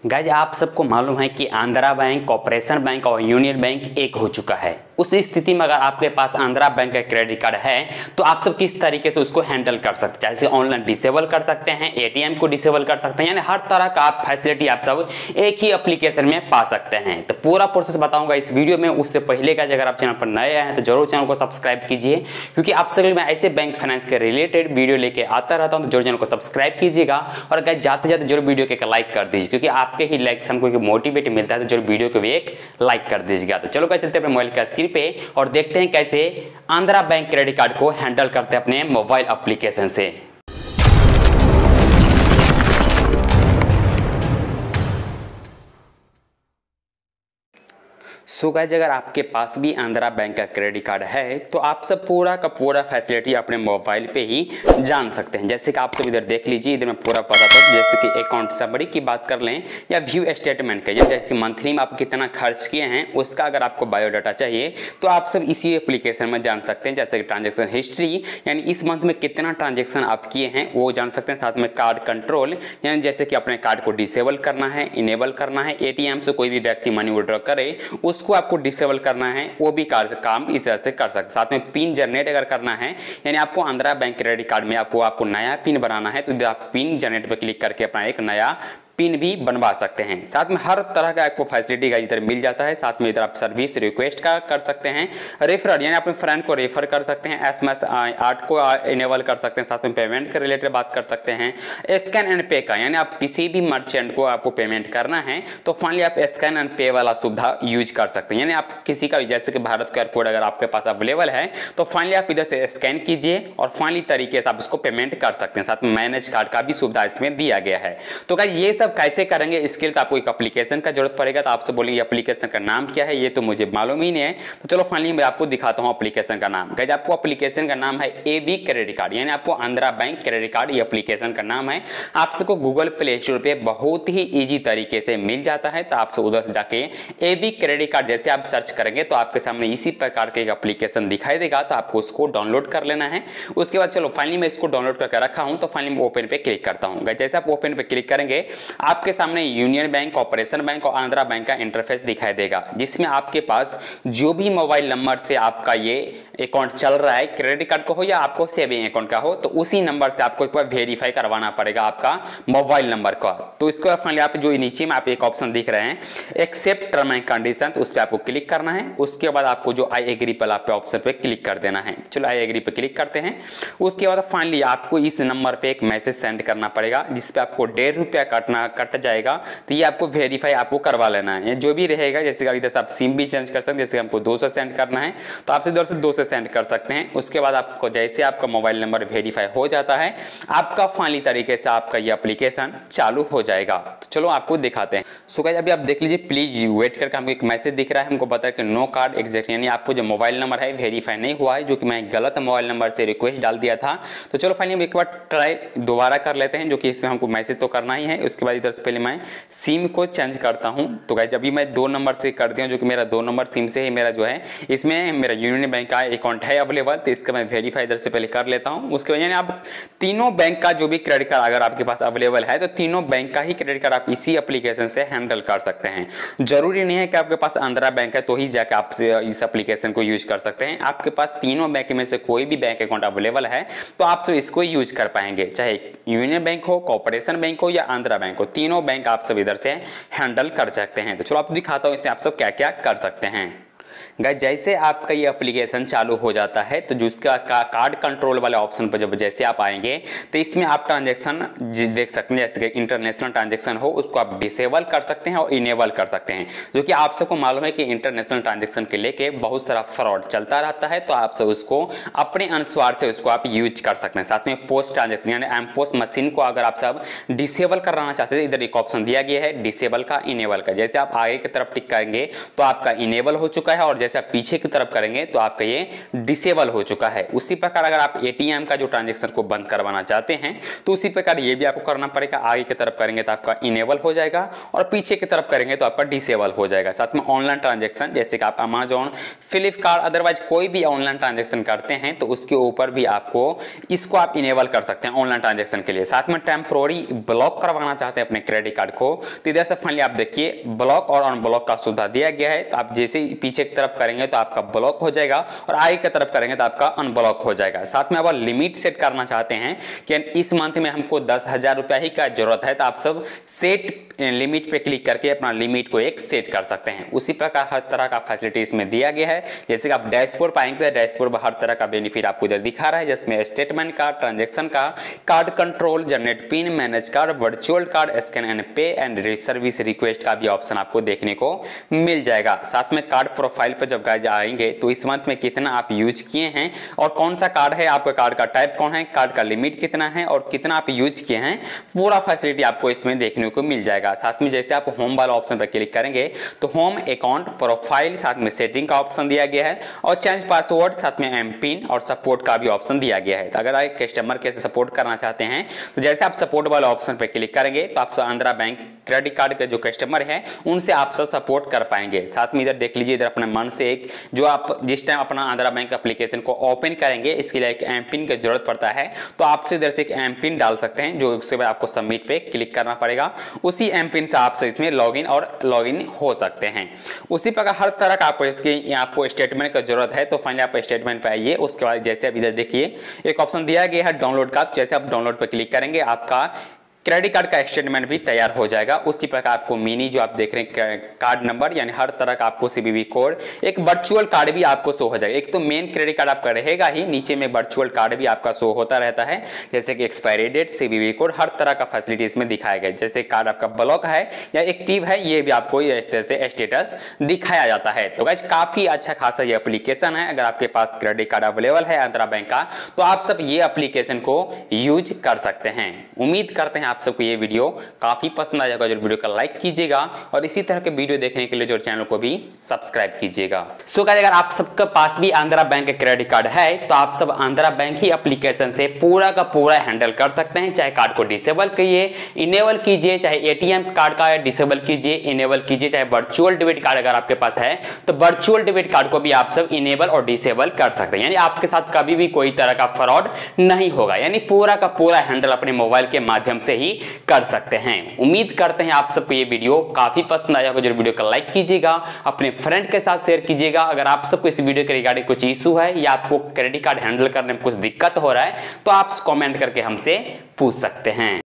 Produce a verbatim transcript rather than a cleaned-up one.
Guys आप सबको मालूम है कि आंध्रा बैंक, कॉर्पोरेशन बैंक और यूनियन बैंक एक हो चुका है। उस स्थिति में अगर आपके पास आंध्रा बैंक का क्रेडिट कार्ड है तो आप सब किस तरीके से उसको हैंडल कर सकते हैं। जैसे ऑनलाइन डिसेबल कर सकते हैं, एटीएम को डिसेबल कर सकते हैं, यानी हर तरह का आप फैसिलिटी आप सब एक ही एप्लीकेशन में पा सकते हैं। तो पूरा प्रोसेस बताऊंगा इस वीडियो में। उससे पहले का अगर आप चैनल पर नए आए हैं तो जरूर चैनल को सब्सक्राइब कीजिए, क्योंकि आप सभी में ऐसे बैंक फाइनेंस के रिलेटेड वीडियो लेके आता रहता हूं। तो जरूर चैनल को सब्सक्राइब कीजिएगा और गाइस जाते जाते जरूर वीडियो को एक लाइक कर दीजिए, क्योंकि आपके ही लाइक से हमको मोटिवेट मिलता है। तो जरूर वीडियो को भी एक लाइक कर दीजिएगा। तो चलो गाइस चलते हैं अपने मोबाइल का स्क्रीन पे और देखते हैं कैसे आंध्रा बैंक क्रेडिट कार्ड को हैंडल करते हैं अपने मोबाइल एप्लीकेशन से। सो so गाइस अगर आपके पास भी आंध्रा बैंक का क्रेडिट कार्ड है तो आप सब पूरा का पूरा फैसिलिटी अपने मोबाइल पे ही जान सकते हैं। जैसे कि आप सब इधर देख लीजिए, इधर में पूरा पता था। जैसे कि अकाउंट समरी की बात कर लें या व्यू स्टेटमेंट का, जैसे कि मंथली में आप कितना खर्च किए हैं उसका अगर आपको बायोडाटा चाहिए तो आप सब इसी एप्लीकेशन में जान सकते हैं। जैसे कि ट्रांजेक्शन हिस्ट्री, यानी इस मंथ में कितना ट्रांजेक्शन आप किए हैं वो जान सकते हैं। साथ में कार्ड कंट्रोल, यानी जैसे कि अपने कार्ड को डिसेबल करना है, इनेबल करना है, एटीएम से कोई भी व्यक्ति मनी विड्रॉ करे उसको आपको डिसेबल करना है, वो भी काम इस तरह से कर सकते। साथ में पिन जनरेट अगर करना है, यानी आपको आंध्रा बैंक क्रेडिट कार्ड में आपको आपको नया पिन बनाना है तो आप पिन जनरेट पर क्लिक करके अपना एक नया पिन भी बनवा सकते हैं। साथ में हर तरह का आपको फैसिलिटी का इधर मिल जाता है। साथ में इधर आप सर्विस रिक्वेस्ट का कर सकते हैं, रेफर यानी अपने फ्रेंड को रेफर कर सकते हैं, एसएमएस आर्ट को इनेबल कर सकते हैं। साथ में पेमेंट के रिलेटेड बात कर सकते हैं, स्कैन एंड पे का, यानी आप किसी भी मर्चेंट को आपको पेमेंट करना है तो फाइनली आप स्कैन एंड पे वाला सुविधा यूज कर सकते हैं। यानी आप किसी का जैसे कि भारत क्यूआर कोड अगर आपके पास अवेलेबल है तो फाइनली आप इधर से स्कैन कीजिए और फाइनली तरीके से आप उसको पेमेंट कर सकते हैं। साथ में मैनेज कार्ड का भी सुविधा इसमें दिया गया है। तो गाइस ये सब कैसे करेंगे, इसके लिए आपको एक एप्लीकेशन का जरूरत पड़ेगा। तो आपसे बोलेंगे एप्लीकेशन का नाम क्या है, ये तो मुझे मालूम ही नहीं है। तो चलो फाइनली मैं आपको दिखाता हूं एप्लीकेशन का नाम। गाइस आपको एप्लीकेशन का नाम है एबी क्रेडिट कार्ड, यानी आपको आंध्रा बैंक क्रेडिट कार्ड ये एप्लीकेशन का नाम है। आप सबको गूगल प्ले स्टोर पे बहुत ही इजी तरीके से मिल जाता है। तो आपसे उधर से जाके एबी क्रेडिट कार्ड जैसे आप सर्च करेंगे तो आपके सामने इसी प्रकार के एक एप्लीकेशन दिखाई देगा। तो आपको उसको डाउनलोड कर लेना है। उसके बाद चलो फाइनली मैं इसको डाउनलोड करके रखा हूं तो फाइनली मैं ओपन पे क्लिक करता हूं। गाइस जैसे आप ओपन पे क्लिक करेंगे आपके सामने यूनियन बैंक, कॉर्पोरेशन बैंक और आंध्रा बैंक का इंटरफेस दिखाई देगा, जिसमें आपके पास जो भी मोबाइल नंबर से आपका ये अकाउंट चल रहा है, क्रेडिट कार्ड का हो या आपको सेविंग अकाउंट का हो, तो उसी नंबर से आपको एक बार वेरीफाई करवाना पड़ेगा आपका मोबाइल नंबर का। तो इसको फाइनली आप जो नीचे में आप एक ऑप्शन दिख रहे हैं एक्सेप्ट टर्म एंड कंडीशन, तो उस पर आपको क्लिक करना है। उसके बाद आपको जो आई एग्री पर आप ऑप्शन पे क्लिक कर देना है। चलो आई एग्री पे क्लिक करते हैं। उसके बाद फाइनली आपको इस नंबर पे एक मैसेज सेंड करना पड़ेगा, जिसपे आपको डेढ़ रुपया कटना कट जाएगा। तो ये आपको वेरीफाई आपको करवा लेना है। जो भी रहेगा, जैसे इधर से आप सिम भी चेंज कर सकते हैं। जैसे हमको दो सौ सेंड करना है तो आपसे इधर से दो सौ सेंड कर सकते हैं। उसके बाद आपको जैसे आपका मोबाइल नंबर वेरीफाई हो जाता है, आपका फाइनली तरीके से आपका ये एप्लीकेशन चालू हो जाएगा। तो चलो आपको दिखाते हैं। सो गाइस अभी आप देख लीजिए, प्लीज वेट करके हमको एक मैसेज दिख रहा है, हमको पता है कि नो कार्ड एग्जैक्ट, यानी आपको जो मोबाइल नंबर है वेरीफाई नहीं हुआ है, जो कि मैं गलत मोबाइल नंबर से रिक्वेस्ट डाल दिया था। तो चलो फाइनली हम एक बार ट्राई दोबारा कर लेते हैं, जो कि इसमें हमको मैसेज तो करना ही है। उसके बाद इधर से पहले मैं सिम को चेंज करता हूं। तो गाइस अभी मैं दो नंबर से कर दिया, जो कि मेरा दो नंबर सिम से ही मेरा जो है इसमें मेरा यूनियन बैंक का अकाउंट है अवेलेबल। तो इसका मैं वेरीफाई इधर से पहले कर लेता हूं। उसके बाद यानी आप तीनों बैंक का जो भी क्रेडिट कार्ड अगर आपके पास अवेलेबल है तो तीनों बैंक का ही क्रेडिट कार्ड आप इसी एप्लीकेशन से हैंडल कर सकते हैं। जरूरी नहीं है कि आपके पास आंध्रा बैंक है तो ही जाकर आप इस एप्लीकेशन को यूज कर सकते हैं। आपके पास तीनों बैंक में से कोई भी बैंक अकाउंट अवेलेबल है तो आप सब इसको यूज कर पाएंगे, चाहे यूनियन बैंक हो, कॉर्पोरेशन बैंक हो या आंध्रा बैंक हो, तीनों बैंक आप सब इधर से हैंडल कर सकते हैं। तो चलो आपको दिखाता हूं इसमें आप सब क्या क्या कर सकते हैं। गाइस जैसे आपका ये एप्लीकेशन चालू हो जाता है तो जिसका का, कार्ड कंट्रोल वाले ऑप्शन पर जब जैसे आप आएंगे तो इसमें आप ट्रांजैक्शन देख सकते हैं। जैसे कि इंटरनेशनल ट्रांजैक्शन हो उसको आप डिसेबल कर सकते हैं और इनेबल कर सकते हैं, जो कि आप सबको मालूम है कि इंटरनेशनल ट्रांजैक्शन के लेके बहुत सारा फ्रॉड चलता रहता है। तो आप सब उसको अपने अनुसार से उसको आप यूज कर सकते हैं। साथ में पोस्ट ट्रांजैक्शन यानी एम पोस्ट मशीन को अगर आप सब डिसेबल कराना चाहते हैं, इधर एक ऑप्शन दिया गया है डिसेबल का, इनेबल का। जैसे आप आगे की तरफ टिक करेंगे तो आपका इनेबल हो चुका है और जैसे आप पीछे की तरफ करेंगे तो आपका ये डिसेबल हो चुका है। उसी प्रकार अगर आप एटीएम का जो ट्रांजैक्शन को बंद करवाना चाहते हैं तो उसी प्रकार ये भी आपको करना पड़ेगा। आगे की तरफ करेंगे तो आपका इनेबल हो जाएगा और पीछे की तरफ करेंगे तो आपका डिसेबल हो जाएगा। साथ में ऑनलाइन ट्रांजैक्शन जैसे कि आप अमेजॉन, फ्लिपकार्ट अदरवाइज कोई भी ऑनलाइन ट्रांजैक्शन करते हैं तो उसके ऊपर भी आपको इसको आप इनेबल कर सकते हैं ऑनलाइन ट्रांजैक्शन के लिए। साथ में टेम्पोररी ब्लॉक करवाना चाहते हैं अपने क्रेडिट कार्ड को तो इधर से फाइनली आप देखिए ब्लॉक और अनब्लॉक का सुविधा दिया गया है। तो आप जैसे ही पीछे की तरफ करेंगे तो आपका ब्लॉक हो जाएगा और आगे की तरफ करेंगे तो आपका अनब्लॉक हो जाएगा। साथ में अब लिमिट सेट करना चाहते हैं कि इस मंथ में हमको दस हजार रुपया ही का जरूरत है तो आप सब सेट लिमिट पे क्लिक करके अपना लिमिट को एक सेट कर सकते हैं। उसी प्रकार हर तरह का फैसिलिटी इसमें दिया गया है। जैसे कि आप डैशबोर्ड पाएंगे तो डैशबोर्ड में हर तरह का बेनिफिट आपको इधर दिखा रहा है, जिसमें स्टेटमेंट का, ट्रांजैक्शन का, card control, generate pin, manage card, virtual card, scan and pay and service request का भी ऑप्शन आपको देखने को मिल जाएगा। साथ में कार्ड प्रोफाइल पर जब गाइस आएंगे तो इस मंथ में कितना आप यूज किए हैं और कौन सा कार्ड है, आपका कार्ड का टाइप कौन है, कार्ड का लिमिट कितना है और कितना आप यूज किए हैं, पूरा फैसिलिटी आपको इसमें देखने को मिल जाएगा। साथ में जैसे आप होम वाला ऑप्शन पर क्लिक करेंगे तो होम, अकाउंट, प्रोफाइल, साथ में सेटिंग का ऑप्शन दिया गया है और चेंज पासवर्ड, साथ में एम पिन और सपोर्ट का भी ऑप्शन दिया गया है। तो अगर आप कस्टमर के सपोर्ट करना चाहते हैं तो जैसे आप सपोर्ट वाले ऑप्शन पर क्लिक करेंगे तो आप आंध्रा बैंक क्रेडिट कार्ड के जो कस्टमर है उनसे आप सब सपोर्ट कर पाएंगे। साथ में इधर देख लीजिए, इधर अपने मन से एक जो आप जिस टाइम अपना आंध्रा बैंक एप्लीकेशन को ओपन करेंगे इसके लिए एक एम पिन की जरूरत पड़ता है तो आपसे इधर से एक एम पिन डाल सकते हैं, जो उसके बाद आपको सबमिट पे क्लिक करना पड़ेगा। उसी एम पिन से आपसे इसमें लॉगिन और लॉगिन हो सकते हैं। उसी प्रकार हर तरह का आपको इसके आपको स्टेटमेंट की जरूरत है तो फाइनली आप स्टेटमेंट पे आइए। उसके बाद जैसे आप इधर देखिए एक ऑप्शन दिया गया है डाउनलोड का, जैसे आप डाउनलोड पर क्लिक करेंगे आपका क्रेडिट कार्ड का स्टेटमेंट भी तैयार हो जाएगा। उसी प्रकार आपको मिनी जो आप देख रहे हैं कार्ड नंबर यानी हर तरह का आपको सीवीवी कोड, एक वर्चुअल कार्ड भी आपको शो हो जाएगा। एक तो मेन क्रेडिट कार्ड आपका रहेगा ही, नीचे में वर्चुअल कार्ड भी आपका शो होता रहता है, जैसे कि एक्सपायरी डेट, सीवीवी कोड, हर तरह का फैसिलिटी इसमें दिखाया गया। जैसे कार्ड आपका ब्लॉक है या एक्टिव है ये भी आपको इस तरह से स्टेटस दिखाया जाता है। तो गाइस काफी अच्छा खासा ये एप्लीकेशन है। अगर आपके पास क्रेडिट कार्ड अवेलेबल है आंध्रा बैंक का तो आप सब ये एप्लीकेशन को यूज कर सकते हैं। उम्मीद करते हैं आप सबको ये वीडियो काफी पसंद आएगा। जो वीडियो को लाइक कीजिएगा और इसी तरह के वीडियो देखने के लिए जो चैनल को भी सब्सक्राइब कीजिएगा। सो गाइस अगर आप सबके पास भी आंध्रा बैंक का क्रेडिट कार्ड है तो आप सब आंध्रा बैंक ही एप्लीकेशन से पूरा का पूरा हैंडल कर सकते हैं। चाहे कार्ड को डिसेबल कीजिए, इनेबल कीजिए, चाहे एटीएम कार्ड का डिसेबल कीजिए, इनेबल कीजिए, चाहे वर्चुअल डेबिट कार्ड अगर आपके पास है तो वर्चुअल डेबिट कार्ड को भी आप सब इनेबल और डिसेबल कर सकते हैं। यानी आपके साथ कभी भी कोई तरह का फ्रॉड नहीं होगा। यानी पूरा का पूरा हैंडल अपने मोबाइल के माध्यम से ही कर सकते हैं। उम्मीद करते हैं आप सबको ये वीडियो काफी पसंद आया होगा। जो वीडियो को लाइक कीजिएगा, अपने फ्रेंड के साथ शेयर कीजिएगा। अगर आप सबको इस वीडियो के रिगार्डिंग कुछ इशू है या आपको क्रेडिट कार्ड हैंडल करने में कुछ दिक्कत हो रहा है तो आप कमेंट करके हमसे पूछ सकते हैं।